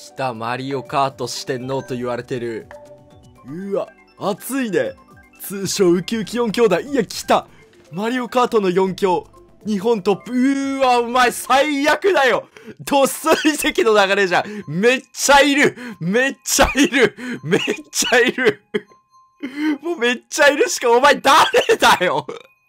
来た、マリオカート四天王と言われてる。うわ、熱いね。通称ウキウキ4兄弟。いや、来た。マリオカートの4強。日本トップ。お前最悪だよ。ドス追跡の流れじゃん。めっちゃいる。めっちゃいる。めっちゃいる。もうめっちゃいるしか、お前誰だよ。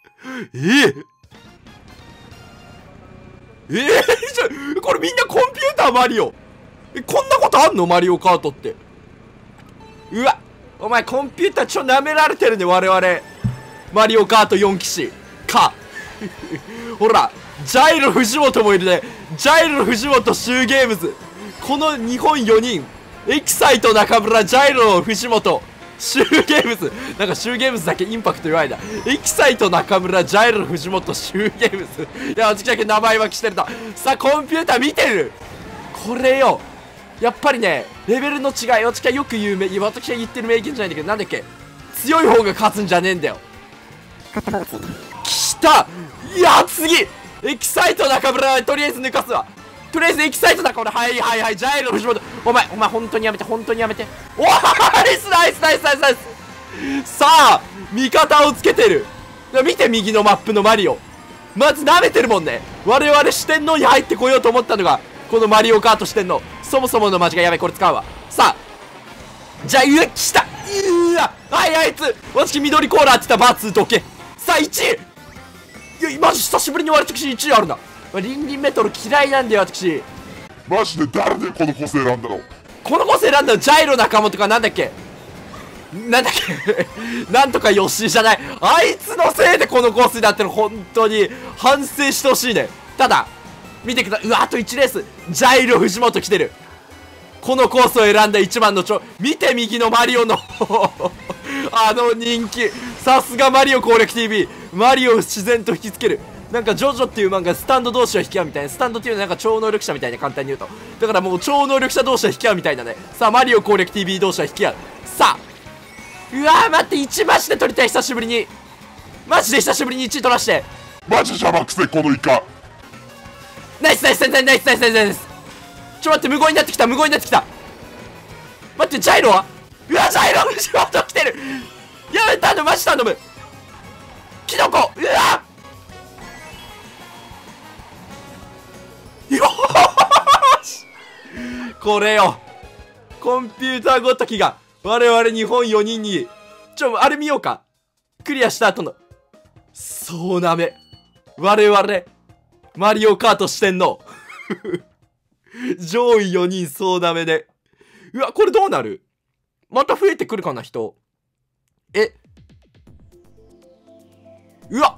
これみんなコンピューターマリオ。こんなことあんのマリオカートって。うわ、お前コンピューター舐められてるね、我々。マリオカート4騎士か。ほら、ジャイロ藤本もいるね。ジャイロ藤本シューゲームズ。この日本4人。エキサイト中村、ジャイロ藤本、シューゲームズ。なんかシューゲームズだけインパクト弱いな。エキサイト中村、ジャイロ藤本、シューゲームズ。いや、私だけ名前分けしてると。さあ、コンピューター見てる。これよ。やっぱりね、レベルの違い。私はよく言う私が言ってる名言じゃないんだけど、なんだっけ。強い方が勝つんじゃねえんだよ。来た。いや、次エキサイト中村はとりあえず抜かすわ。とりあえずエキサイト中村、はいはいはい、ジャイロ藤本。お前本当にやめて、本当にやめて。おー、ナイスナイスナイスナイスナイス。さあ、味方をつけてる。見て、右のマップのマリオ。まず舐めてるもんね。我々四天王に入ってこようと思ったのが、このマリオカート四天王。そもそもの間違い。やべ、これ使うわ。さあ、じゃあ、来た。はい、あいつ。私、緑コーラーって言ったバーツどけ。さあ、1位。いや、マジ久しぶりに私1位あるな。リンリンメトロ嫌いなんだよ、私。 マジで誰でこの個性選んだの？ この個性選んだのジャイロ仲間とかなんだっけなんとかヨッシーじゃない。あいつのせいでこのコースになってる。本当に反省してほしいね。ただ、見てください。あと1レース。ジャイロ藤本来てる。このコースを選んだ一番の見て、右のマリオのあの人気。さすがマリオ攻略 TV。マリオを自然と引きつける。なんかジョジョっていう漫画、スタンド同士は引き合うみたいな。スタンドっていうのはなんか超能力者みたいな、簡単に言うと。だからもう超能力者同士は引き合うみたいなね。さあ、マリオ攻略 TV 同士は引き合う。さあ、うわー、待って、1マジで取りたい。久しぶりにマジで久しぶりに1位取らして。 マジ邪魔くせこのイカ。 ナイスナイスナイスナイスナイスナイスナイス。ちょ待って、無言になってきた、無言になってきた。待って、ジャイロは、うわ、ジャイロ藤本来てる。やめ、頼む、マジ頼む。キノコ、うわよし、これよ。コンピューターごときが我々日本4人に、あれ見ようか。クリアした後のそうなめ、我々マリオカート四天王上位4人そうなめで。うわ、これどうなる？また増えてくるかな、人。うわ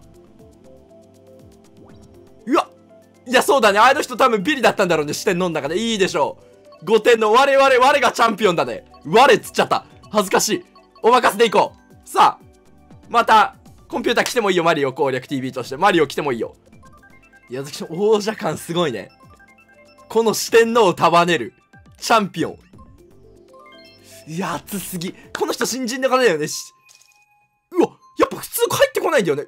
いや、そうだね。あの人多分ビリだったんだろうね。四天王の中で。いいでしょう。5点の我がチャンピオンだね。我つっちゃった。恥ずかしい。お任せでいこう。さあ、また、コンピューター来てもいいよ。マリオ攻略 TV として。マリオ来てもいいよ。いや、私、王者感すごいね。この四天王を束ねる。チャンピオン。いや、熱すぎ。この人新人だからだよね。うわ、やっぱ普通帰ってこないんだよね。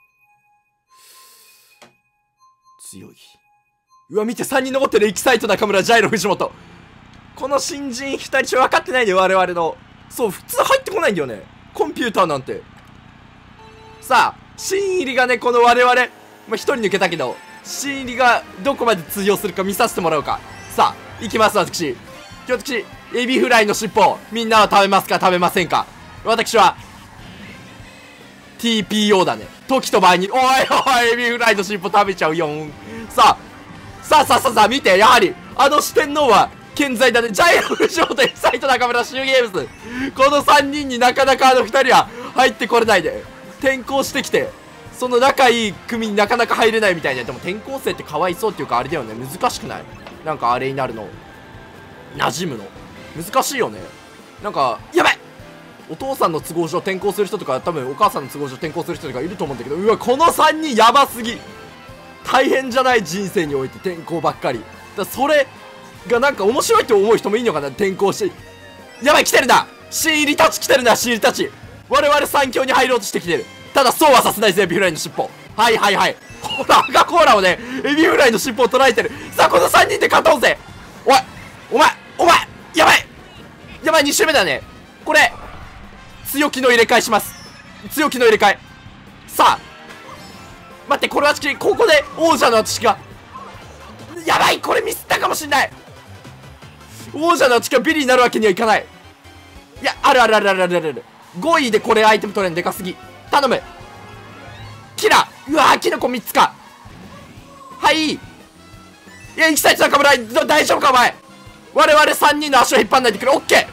強い。うわ、見て、3人残ってる。エキサイト中村、ジャイロ藤本。この新人2人分かってないで、我々の。そう、普通入ってこないんだよね、コンピューターなんて。さあ、新入りがね、この我々、1人抜けたけど、新入りがどこまで通用するか見させてもらおうか。さあ、行きます、私。エビフライの尻尾、みんなは食べますか、食べませんか。私は、TPO だね。時と場合に、おいおい、エビフライの尻尾食べちゃうよん。さあ、見て、やはり、あの四天王は、健在だね。ジャイロ藤本、エキサイト中村、シューゲームズ。この3人になかなかあの2人は入ってこれないで。転校してきて、その仲いい組になかなか入れないみたいな。でも転校生ってかわいそうっていうか、あれだよね。難しくない？なんかあれになるの。馴染むの。難しいよね。なんか、やばい！お父さんの都合上転校する人とか、多分お母さんの都合上転校する人とかいると思うんだけど、うわ、この3人やばすぎ。大変じゃない？人生において転校ばっかり。それがなんか面白いって思う人もいいのかな、転校して。やばい、来てるな、新入りたち来てるな、新入りたち。我々3強に入ろうとしてきてる。ただそうはさせないぜ、エビフライの尻尾。はいはいはい。ほら、赤コーラをね、エビフライの尻尾を捉えてる。さあ、この3人で勝とうぜ。おい、お前やばいやばい、2周目だね。これ強気の入れ替えします。強気の入れ替え。さあ待って、これはここで王者の私がやばい、これミスったかもしんない。王者の私がビリになるわけにはいかない。いや、あるあるあるあるあるある。5位でこれアイテム取れんでかすぎ。頼む。キラー。うわー、キノコ3つか。はい。いや、行きたい中村、大丈夫かお前。我々3人の足を引っ張んないでくれ。オッケ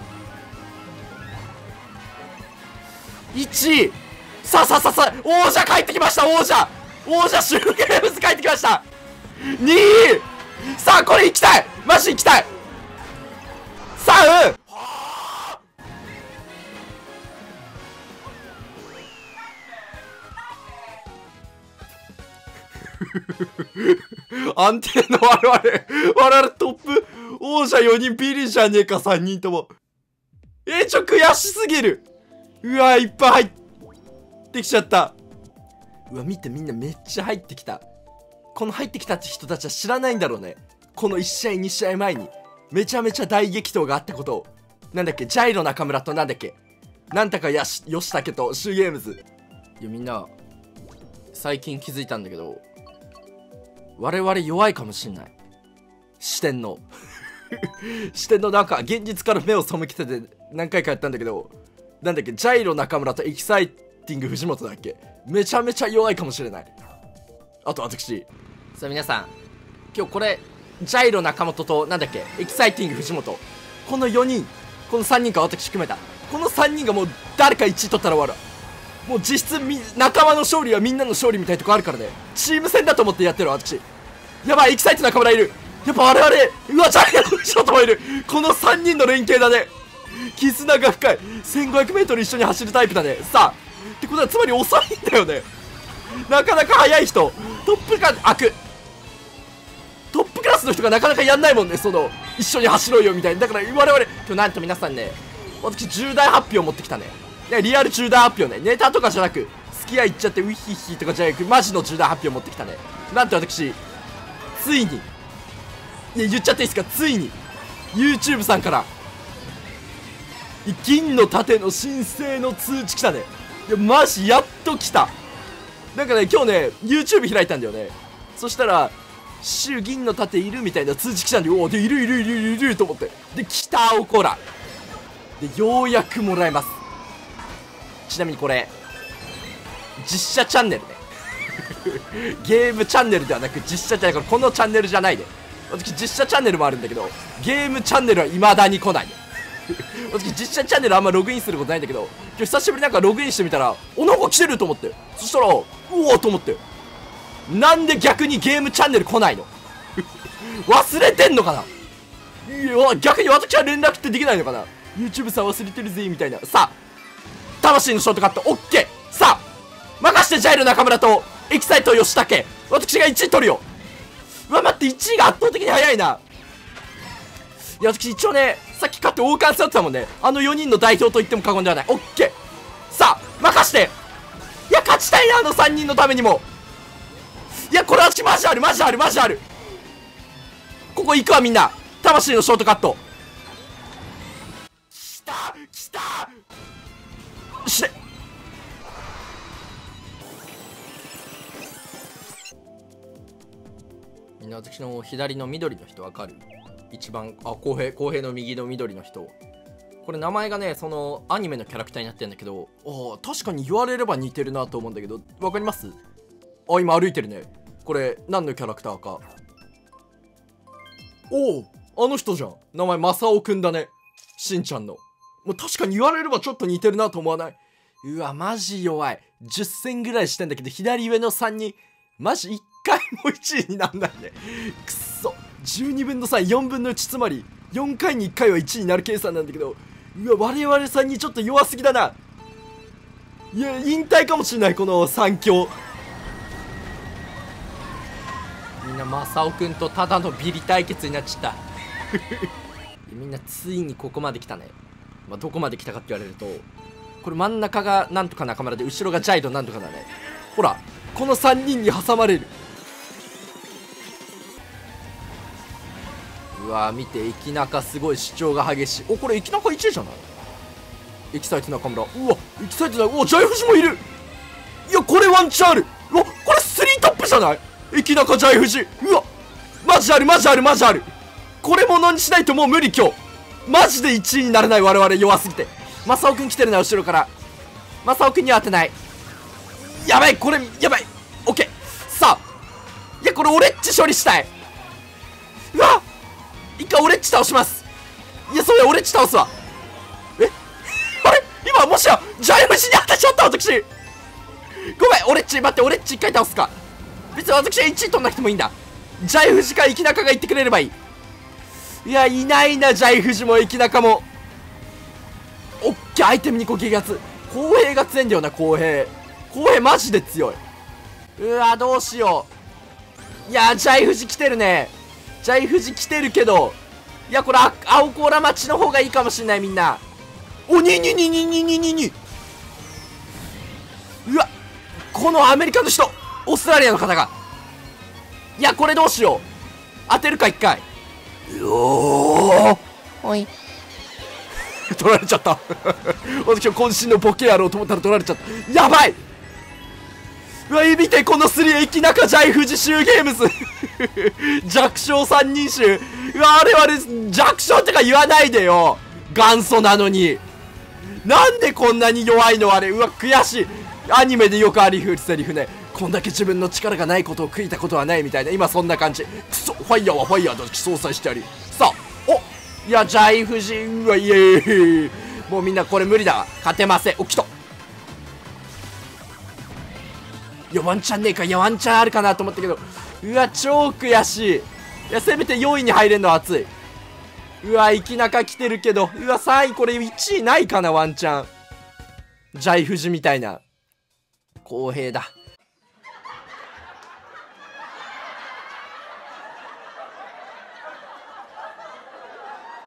ー。1位。さあさあさあさあ、王者帰ってきました。王者シューゲームズ帰ってきました。2位。さあこれ行きたい、マジ行きたい。さあ安定の我々トップ王者4人ビリじゃねえか。3人とも悔しすぎる。うわいっぱい入ってきちゃった。うわ見て、みんなめっちゃ入ってきた。この入ってきたって人たちは知らないんだろうね。この1試合2試合前にめちゃめちゃ大激闘があったことを。なんだっけ、ジャイロ中村となんだっけ、なんたか吉武とシューゲームズ。いやみんな最近気づいたんだけど、我々弱いかもしんない。四天王四天王なんか現実から目を背けてて何回かやったんだけど、なんだっけ、ジャイロ中村とエキサイティング藤本だっけ、めちゃめちゃ弱いかもしれない。あと私。さあ皆さん、今日これジャイロ中本となんだっけ、エキサイティング藤本、この4人、この3人か私含めたこの3人がもう誰か1位取ったら終わる。もう実質仲間の勝利はみんなの勝利みたいなとこあるからね。チーム戦だと思ってやってる私。やばい、エキサイト中村いる。やっぱ我々、うわジャイロ藤本もいる。この3人の連携だね。絆が深い。 1500m 一緒に走るタイプだね。さあってことはつまり遅いんだよね。なかなか速い人、トップがトップクラスの人がなかなかやんないもんね。その一緒に走ろうよみたいな。だから我々今日なんと皆さんね、私重大発表を持ってきたね。リアル重大発表ね。ネタとかじゃなく好きや言っちゃってウィヒヒとかじゃなくマジの重大発表を持ってきたね。なんと私ついに言っちゃっていいですか、ついに YouTube さんから銀の盾の申請の通知来たね。いやマジやっと来た。なんかね今日ね YouTube 開いたんだよね。そしたらシュ銀の盾いるみたいな通知来たんで、おおでいると思って、で来たおこらでようやくもらえます。ちなみにこれ実写チャンネルねゲームチャンネルではなく実写チャンネル、このチャンネルじゃないで。私実写チャンネルもあるんだけどゲームチャンネルは未だに来ないね私実写チャンネルあんまログインすることないんだけど、今日久しぶりになんかログインしてみたらおなんか来てると思って、そしたらうおと思って、なんで逆にゲームチャンネル来ないの忘れてんのかな。いや逆に私は連絡ってできないのかな。 YouTube さん忘れてるぜみたいな。さあ魂のショートカットオッケー。さあ任してジャイル中村とエキサイト吉武、私が1位取るよ。うわ待って、1位が圧倒的に早いな。いや私一応ねさっき勝って王冠背負ってたもんね。あの4人の代表と言っても過言ではない。オッケー。さあ任して。いや勝ちたいな、あの3人のためにも。いやこれはマジあるマジあるマジある。ここ行くわみんな。魂のショートカットきたきたしてみんな、私の左の緑の人わかる？一番公平の右の緑の人、これ名前がねそのアニメのキャラクターになってるんだけど、確かに言われれば似てるなと思うんだけど、わかります？今歩いてるね。これ何のキャラクターか。あの人じゃん。名前マサオくんだね。しんちゃんの。もう確かに言われればちょっと似てるなと思わない？うわマジ弱い。10戦ぐらいしてんだけど左上の3人マジ1回も1位になんないね。くっそ。12分の3、4分の1、つまり4回に1回は1位になる計算なんだけど、うわ我々さんにちょっと弱すぎだな。いや引退かもしれないこの3強。みんなマサオくんとただのビリ対決になっちゃったみんなついにここまで来たね。どこまで来たかって言われると、これ真ん中がなんとか中村で後ろがジャイドなんとかだね。ほらこの3人に挟まれる。ううわ見て駅中すごい主張が激しい。おこれ駅中1位じゃない？エキサイト中村。うわエキサイトだ。うわジャイフジもいる。いやこれワンチャンある。うわこれ3トップじゃない？駅中ジャイフジ。うわマジあるマジあるマジある。これものにしないともう無理今日。マジで1位になれない我々弱すぎて。マサオくん来てるな後ろから。マサオくんには当てない。やばいこれやばい。オッケー。さあいやこれオレッチ処理したい。うわ一回オレッチ倒します。いやそうやオレッチ倒すわ。あれ今もしやジャイフジに当たっちゃった私。ごめんオレッチ待ってオレッチ1回倒すか。別に私は1位取んなくてもいいんだ。ジャイフジか駅中が言ってくれればいい。いやいないなジャイフジも駅中も。オッケーアイテム2個激アツ。公平が強いんだよな。公平マジで強い。うわどうしよう。いやジャイフジ来てるね。ジャイフジ来てるけどいやこれ青コーラ町の方がいいかもしんないみんな。お2222222。うわこのアメリカの人オーストラリアの方が。いやこれどうしよう。当てるか1回。よーおい取られちゃった私は渾身のボケやろうと思ったら取られちゃった。やばい。うわ見てこの3駅中ジャイフジシューゲームズ弱小3人衆。うわあれ弱小ってか言わないでよ。元祖なのになんでこんなに弱いのあれ。うわ悔しい。アニメでよくありふるセリフね。こんだけ自分の力がないことを悔いたことはないみたいな。今そんな感じ。クソファイヤーはファイヤーだし相殺してやり。さあおいやジャイフジうわイエーイ。もうみんなこれ無理だわ。勝てません。お来た。いやワンチャンねえか。いやワンチャンあるかなと思ったけどうわ超悔しい。いやせめて4位に入れんのは熱い。うわ駅中来てるけどうわ3位これ1位ないかなワンチャン。ジャイフジみたいな。公平だ。